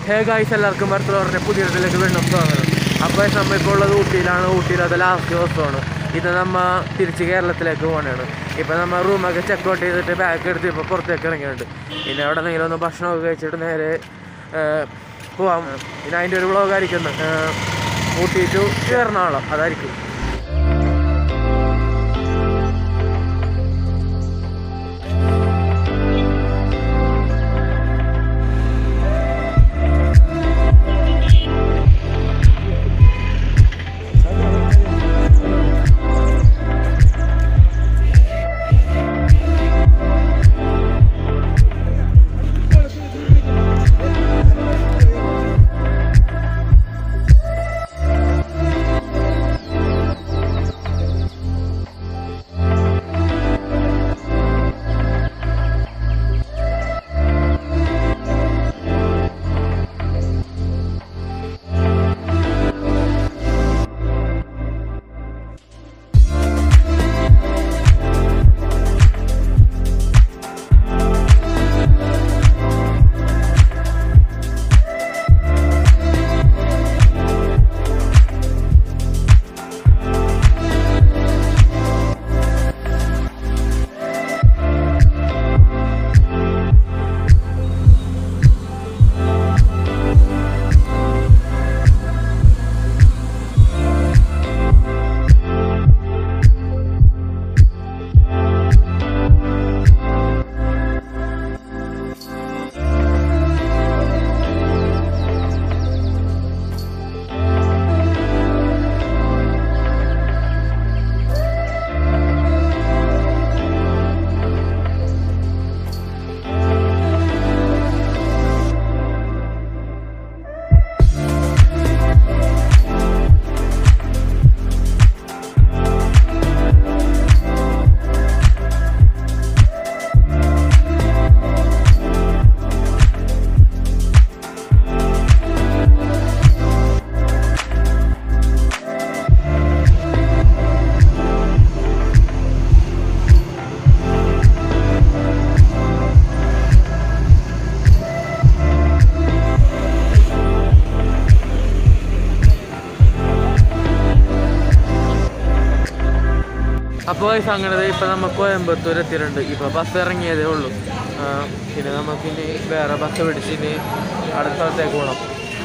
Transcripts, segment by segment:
Hey guys, എല്ലാവർക്കും ബർത്തലോറിൻ്റെ പുതിയ ഇതിലേക്ക് വീണ്ടും സ്വാഗതം. അപ്പോൾ നമ്മൾ ഇപ്പോൾ ഉള്ളത് ഊട്ടിയിലാണ്. ഊട്ടിയിൽ അത് ലാസ്റ്റ് ദിവസമാണ്. ഇത് നമ്മൾ തിരിച്ച് കേരളത്തിലേക്ക് പോകണതാണ്. ഇപ്പോൾ നമ്മൾ റൂമൊക്കെ ചെക്ക് ഔട്ട് ചെയ്തിട്ട് ബാഗ് എടുത്ത് ഇപ്പോൾ പുറത്തേക്ക് ഇറങ്ങിയിട്ടുണ്ട്. പിന്നെ അവിടെ എന്തെങ്കിലും ഒന്ന് ഭക്ഷണമൊക്കെ കഴിച്ചിട്ട് നേരെ പോവാം. പിന്നെ അതിൻ്റെ ഒരു വ്ളോഗായിരിക്കും ഊട്ടി ടു എറണാകുളം, അതായിരിക്കും. അപ്പോൾ അങ്ങനെ ഇപ്പോൾ നമ്മൾ കോയമ്പത്തൂർ എത്തിയിട്ടുണ്ട്. ഇപ്പോൾ ബസ് ഇറങ്ങിയതേ ഉള്ളൂ. പിന്നെ നമുക്കിനി വേറെ ബസ് പിടിച്ചിന് അടുത്ത സ്ഥലത്തേക്ക് പോകണം.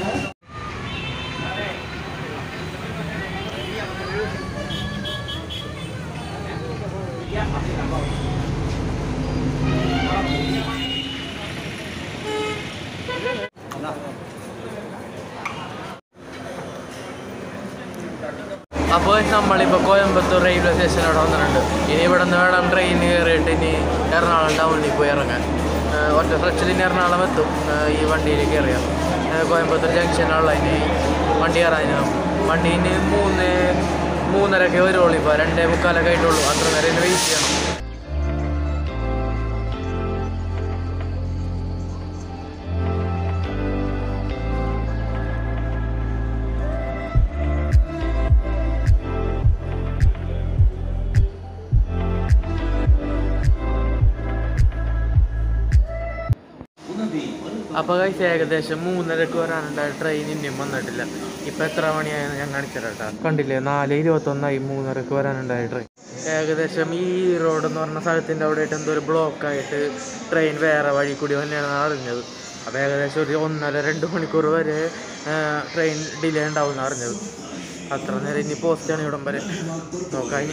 അപ്പോൾ നമ്മളിപ്പോൾ കോയമ്പത്തൂർ റെയിൽവേ സ്റ്റേഷനോടെ വന്നിട്ടുണ്ട്. ഇനി ഇവിടെ നിന്ന് വേണം ട്രെയിൻ കയറിയിട്ട് ഇനി എറണാകുളം ടൗണിൽ പോയി ഇറങ്ങാൻ. ഒറ്റ സ്ട്രെച്ചിൽ ഇനി എറണാകുളം എത്തും ഈ വണ്ടിയിൽ കയറിയാൽ. കോയമ്പത്തൂർ ജംഗ്ഷനുള്ള ഇനി വണ്ടി കയറാനും വണ്ടീന് 3:30 വരുള്ളൂ. ഇപ്പോൾ 2:45 ആയിട്ടുള്ളൂ. അത്ര നേരം വെയിറ്റ് ചെയ്യണം. അപ്പോൾ കഴിച്ച് ഏകദേശം 3:30 വരാനുണ്ടായ ട്രെയിൻ ഇനിയും വന്നിട്ടില്ല. ഇപ്പോൾ എത്ര മണിയായെന്ന് ഞാൻ കാണിച്ചിട്ടാ. കണ്ടില്ലേ, 4:21 3:30 വരാനുണ്ടായ ട്രെയിൻ. ഏകദേശം ഈ റോഡ് എന്ന് പറഞ്ഞ സ്ഥലത്തിൻ്റെ അവിടെ ആയിട്ട് എന്തോ ഒരു ബ്ലോക്കായിട്ട് ട്രെയിൻ വേറെ വഴി കൂടി തന്നെയാണ് അറിഞ്ഞത്. അപ്പോൾ ഏകദേശം ഒരു 1.5-2 മണിക്കൂർ വരെ ട്രെയിൻ ഡിലേ ഉണ്ടാവും അറിഞ്ഞത്. അത്ര നേരം ഇനി പോസ്റ്റാണ് ഇവിടം വരെ നോക്കാം.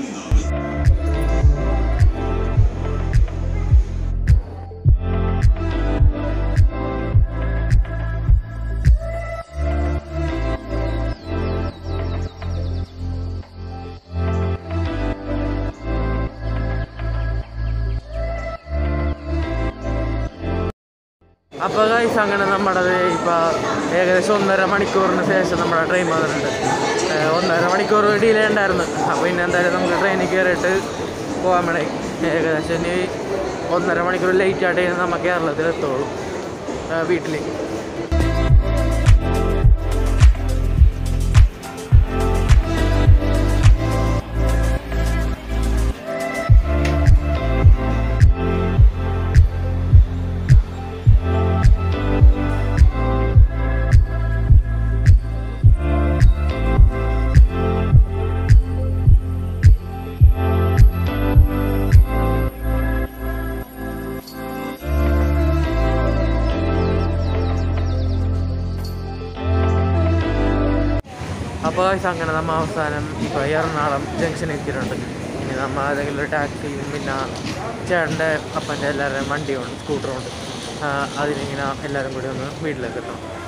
അപ്പോൾ ഗൈസ് അങ്ങനെ നമ്മുടെ ഇപ്പോൾ ഏകദേശം 1.5 മണിക്കൂറിന് ശേഷം നമ്മുടെ ട്രെയിൻ വന്നിട്ടുണ്ട്. 1.5 മണിക്കൂർ ഡിലേ ഉണ്ടായിരുന്നു. അപ്പോൾ പിന്നെ എന്തായാലും നമുക്ക് ട്രെയിനിൽ കയറിയിട്ട് പോകാൻ വേണ്ടി ഏകദേശം ഇനി 1.5 മണിക്കൂർ ലേറ്റ് ആയിട്ട് നമ്മൾ കേരളത്തിലെത്തുള്ളൂ വീട്ടിൽ. അപ്പോൾ അങ്ങനെ നമ്മൾ അവസാനം ഇപ്പോൾ എറണാകുളം ജംഗ്ഷനിൽ എത്തിയിട്ടുണ്ട്. ഇനി നമ്മൾ ഏതെങ്കിലും ഒരു ടാക്സിയും പിന്നെ ചേട്ടൻ്റെ അപ്പൻ്റെ എല്ലാവരുടെയും വണ്ടിയുണ്ട്, സ്കൂട്ടറുണ്ട്. അതിനിങ്ങനെ എല്ലാവരും കൂടി ഒന്ന് വീട്ടിലേക്ക് എത്തണം.